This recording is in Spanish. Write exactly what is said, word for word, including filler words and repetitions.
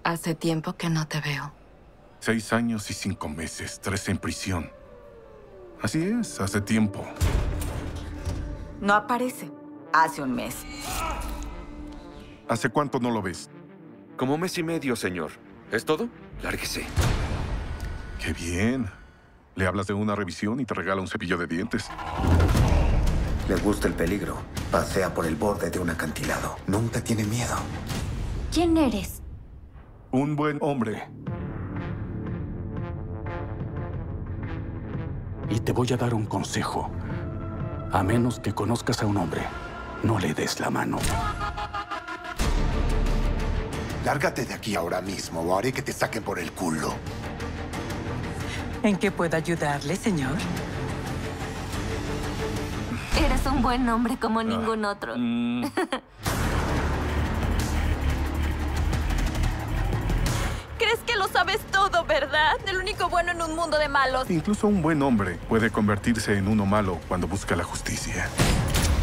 Hace tiempo que no te veo. Seis años y cinco meses, tres en prisión. Así es, hace tiempo. No aparece. Hace un mes. ¿Hace cuánto no lo ves? Como mes y medio, señor. ¿Es todo? Lárguese. ¡Qué bien! Le hablas de una revisión y te regala un cepillo de dientes. Le gusta el peligro. Pasea por el borde de un acantilado. Nunca tiene miedo. ¿Quién eres? Un buen hombre. Y te voy a dar un consejo. A menos que conozcas a un hombre, no le des la mano. Lárgate de aquí ahora mismo o haré que te saquen por el culo. ¿En qué puedo ayudarle, señor? Eres un buen hombre como ningún otro. Mm. ¿Crees que lo sabes todo, verdad? El único bueno en un mundo de malos. Incluso un buen hombre puede convertirse en uno malo cuando busca la justicia.